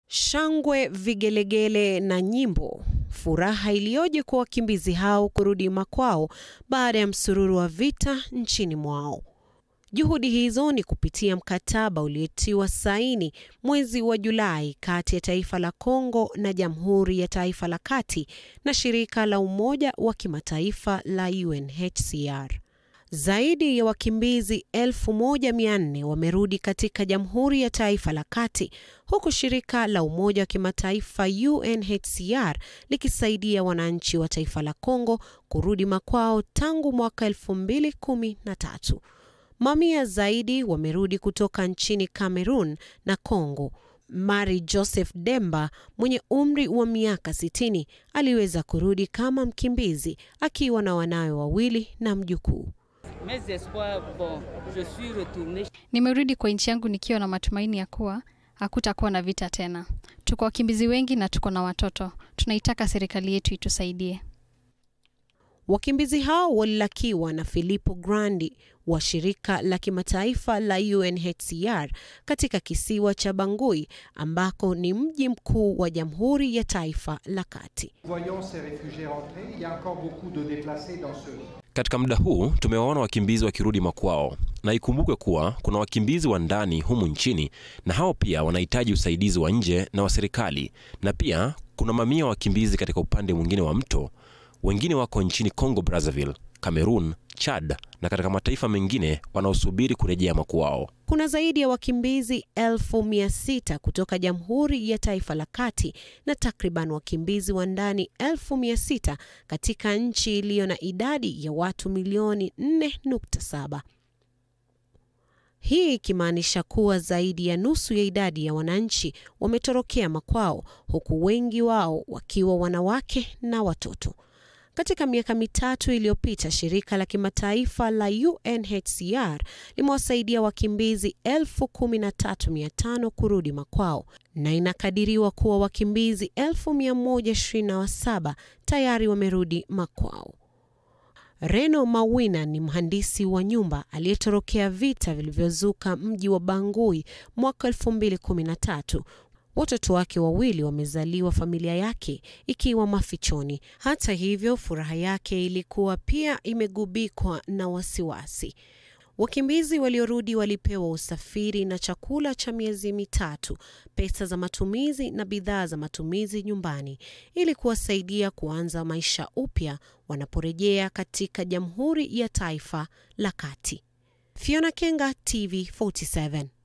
Shangwe, vigelegele na nyimbo. Furaha iliyoje kwa wakimbizi hao kurudi makwao baada ya msururu wa vita nchini mwao. Juhudi hizo ni kupitia mkataba uliotiwa saini mwezi wa Julai kati ya taifa la Kongo na Jamhuri ya Taifa la Kati na shirika la Umoja wa Kimataifa la UNHCR. Zaidi ya wakimbizi 1400 wamerudi katika Jamhuri ya Taifa la Kati, huku shirika la Umoja wa Kimataifa UNHCR likisaidia wananchi wa taifa la Kongo kurudi makwao tangu mwaka 2013. Mamia zaidi wamerudi kutoka nchini Cameroon na Kongo. Mari Joseph Demba mwenye umri wa miaka 60 aliweza kurudi kama mkimbizi akiwa na wanawe wawili na mjukuu. Nimerudi kwa nchi yangu nikiwa na matumaini ya kuwa hakutakuwa na vita tena. Tuko wakimbizi wengi na tuko na watoto. Tunaitaka serikali yetu itusaidie. Wakimbizi hao walilakiwa na Filippo Grandi wa shirika la kimataifa la UNHCR katika kisiwa cha Bangui ambako ni mji mkuu wa Jamhuri ya Taifa la Kati. Katika muda huu tumewaona wakimbizi wakirudi makwao, na ikumbukwe kuwa kuna wakimbizi wa ndani humu nchini na hao pia wanahitaji usaidizi wa nje na wa serikali, na pia kuna mamia wakimbizi katika upande mwingine wa mto. Wengine wako nchini Congo Brazzaville, Cameroon, Chad na katika mataifa mengine wanaosubiri kurejea makwao. Kuna zaidi ya wakimbizi 1600 kutoka Jamhuri ya Taifa la Kati na takriban wakimbizi wa ndani 1600 katika nchi iliyo na idadi ya watu milioni 4.7. Hii ikimaanisha kuwa zaidi ya nusu ya idadi ya wananchi wametorokea makwao, huku wengi wao wakiwa wanawake na watoto. Katika miaka mitatu iliyopita, shirika la kimataifa la UNHCR limewasaidia wakimbizi 13,500 kurudi makwao, na inakadiriwa kuwa wakimbizi 1127 tayari wamerudi makwao. Reno Mawina ni mhandisi wa nyumba aliyetorokea vita vilivyozuka mji wa Bangui mwaka 2013. Watoto wake wawili wamezaliwa, familia yake ikiwa mafichoni. Hata hivyo, furaha yake ilikuwa pia imegubikwa na wasiwasi. Wakimbizi waliorudi walipewa usafiri na chakula cha miezi mitatu, pesa za matumizi na bidhaa za matumizi nyumbani ili kuwasaidia kuanza maisha upya wanaporejea katika Jamhuri ya Taifa la Kati. Fiona Kenga, TV 47.